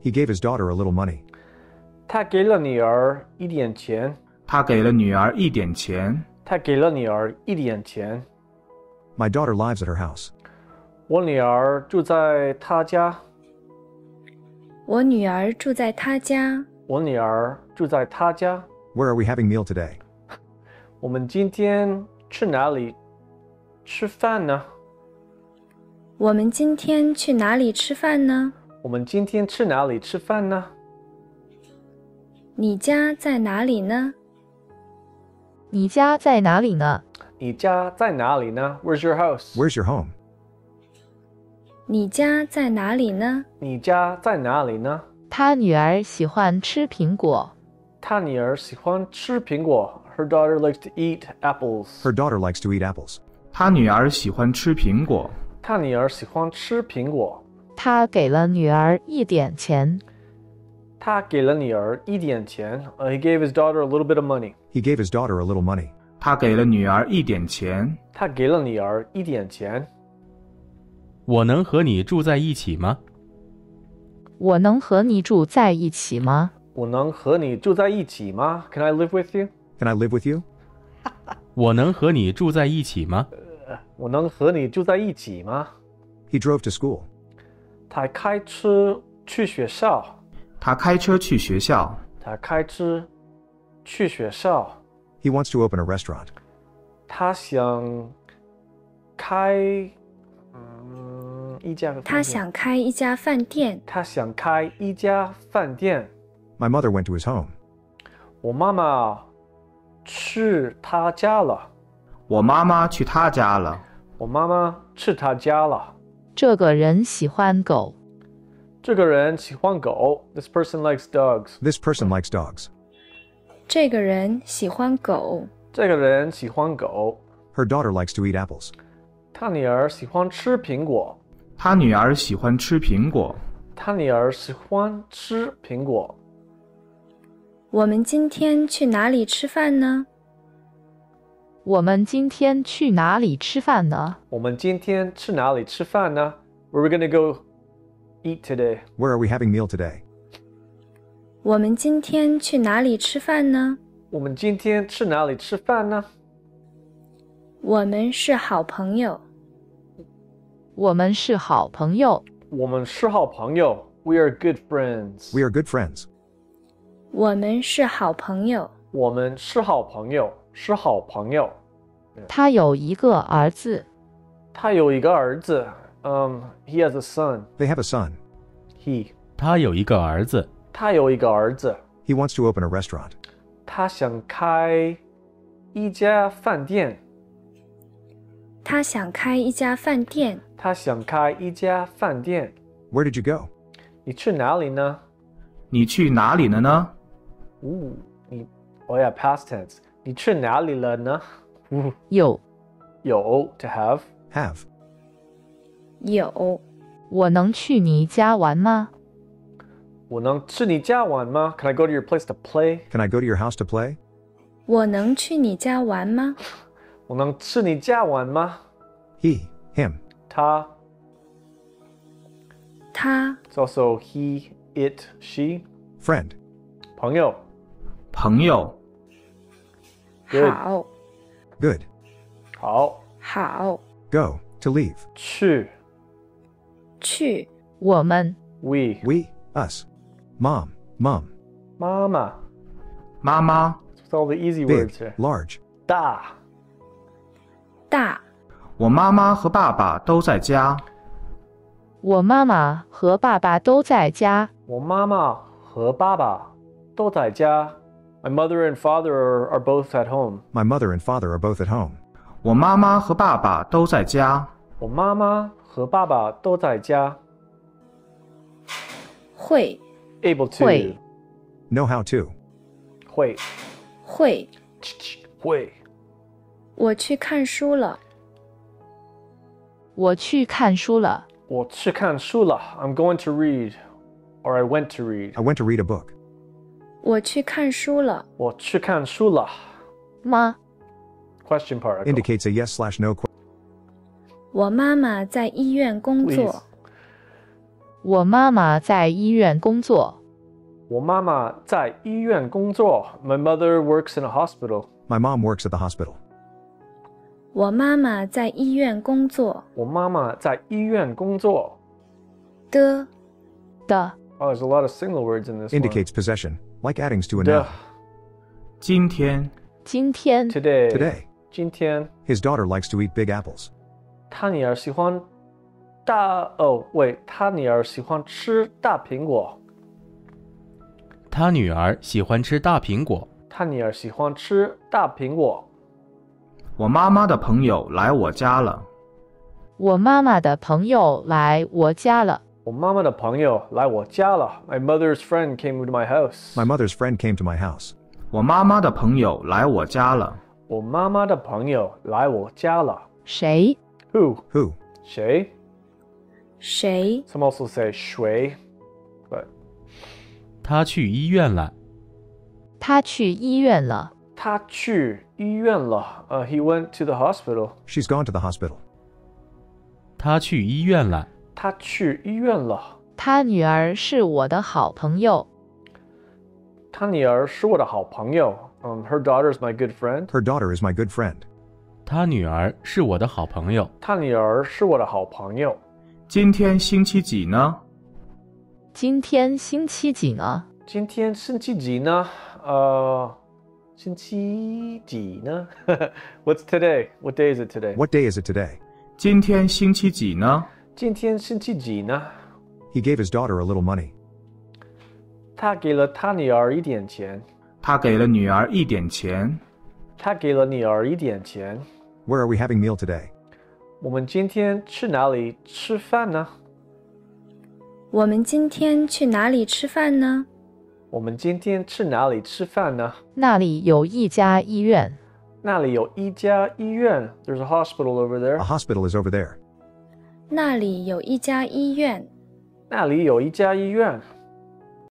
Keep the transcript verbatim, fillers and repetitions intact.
He gave his daughter a little money. 他给了女儿一点钱。 他给了女儿一点钱。 他给了女儿一点钱。 My daughter lives at her house. 我女儿住在她家。 我女儿住在她家。 我女儿住在她家。 Where are we having meal today? 我们今天去哪里吃饭呢？ 我们今天去哪里吃饭呢？ 我们今天去哪里吃饭呢？ 你家在哪里呢？ 你家在哪里呢？ 你家在哪里呢？ Where's your house? Where's your home? 你家在哪里呢？ 你家在哪里呢？ 他女儿喜欢吃苹果。 他女儿喜欢吃苹果。Her daughter likes to eat apples. Her daughter likes to eat apples. 他女儿喜欢吃苹果。 他女儿喜欢吃苹果。 他给了女儿一点钱。 他给了女儿一点钱。Uh, he gave his daughter a little bit of money. He gave his daughter a little money. 他给了女儿一点钱。 他给了女儿一点钱。 我能和你住在一起吗？ 我能和你住在一起吗？ 我能和你住在一起吗？ Can I live with you? Can I live with you? 我能和你住在一起吗？ 我能和你住在一起吗？ He drove to school. 他开车去学校。 他开车去学校。 他开车去学校。 He wants to open a restaurant. 他想开嗯一家他想开一家饭店。 他想开一家饭店。 My mother went to his home. 我妈妈去他家了。 我妈妈去他家了。 我妈妈去他家了。 这个人喜欢狗。 这个人喜欢狗。This person likes dogs. This person likes dogs. 这个人喜欢狗。 这个人喜欢狗。 Her daughter likes to eat apples. 他女儿喜欢吃苹果。 他女儿喜欢吃苹果。 他女儿喜欢吃苹果。 我们今天去哪里吃饭呢？ 我们今天去哪里吃饭呢？ 我们今天去哪里吃饭呢？ Where are we gonna go eat today? Where are we having meal today? 我们今天去哪里吃饭呢？ 我们今天去哪里吃饭呢？ 我们是好朋友。 我们是好朋友。 我们是好朋友。We are good friends. We are good friends. 我们是好朋友。 我们是好朋友，是好朋友。 他有一个儿子。 他有一个儿子。Um, he has a son. They have a son. He. 他有一个儿子。 他有一个儿子。 He wants to open a restaurant. 他想开一家饭店。 他想开一家饭店。 他想开一家饭店。 Where did you go? 你去哪里呢？ 你去哪里了呢？ 哦，你，哦呀 past tense。你去哪里了呢？ 有。 有 to have. Have. 有。 我能去你家玩吗？ 我能去你家玩吗？ Can I go to your place to play? Can I go to your house to play? 我能去你家玩吗？ 我能去你家玩吗？ He. Him. 他。 他。 It's also he, it, she. Friend. 朋友。 朋友。 好。 Good. 好。 好。 Go. To leave. 去。 去。 我们。 We. We. Us. Mom. Mom. 妈妈。 妈妈。 With all the easy Big. words here. Large. 大。 大。 我妈妈和爸爸都在家。 我妈妈和爸爸都在家。 我妈妈和爸爸都在家。My mother and father are, are both at home. My mother and father are both at home. 我妈妈和爸爸都在家。 我妈妈和爸爸都在家。 会。 Able to. 会。 Know how to. 会。 会。 会。 我去看书了。 我去看书了。 我去看书了。I'm going to read. Or I went to read. I went to read a book. 我去看书了。 我去看书了。 吗 Question part. Indicates a yes slash no question. 我妈妈在医院工作。 我妈妈在医院工作。 我妈妈在医院工作。My mother works in a hospital. My mom works at the hospital. 我妈妈在医院工作。 我妈妈在医院工作。 的的 Oh, there's a lot of single words in this Indicates possession, like addings to a one. noun. 今天， 今天 Today. Today, 今天 his daughter likes to eat big apples. 他女儿喜欢大哦，喂，他女儿喜欢吃大苹果。 他女儿喜欢吃大苹果。 他女儿喜欢吃大苹果。 我妈妈的朋友来我家了。 我妈妈的朋友来我家了。 我妈妈的朋友来我家了。My mother's friend came to my house. My mother's friend came to my house. 我妈妈的朋友来我家了。 我妈妈的朋友来我家了。 谁？ Who? Who? 谁？ 谁？ Some also say 谁 but 他去医院了。 他去医院了。 他去医院了。Uh, he went to the hospital. She's gone to the hospital. 他去医院了。 他去医院了。 他女儿是我的好朋友。 他女儿是我的好朋友。Um, her daughter is my good friend. Her daughter is my good friend. 他女儿是我的好朋友。 他女儿是我的好朋友。 今天星期几呢？ 今天星期几呢？ 今天星期几呢？呃，星期几呢？What's today? What day is it today? What day is it today? 今天星期几呢？ 今天星期几呢？ He gave his daughter a little money. 他给了他女儿一点钱。 他给了女儿一点钱。 他给了女儿一点钱。 Where are we having meal today? 我们今天去哪里吃饭呢？ 我们今天去哪里吃饭呢？ 我们今天去哪里吃饭呢？ 那里有一家医院。 那里有一家医院。There's a hospital over there. A hospital is over there. 那里有一家医院。 那里有一家医院。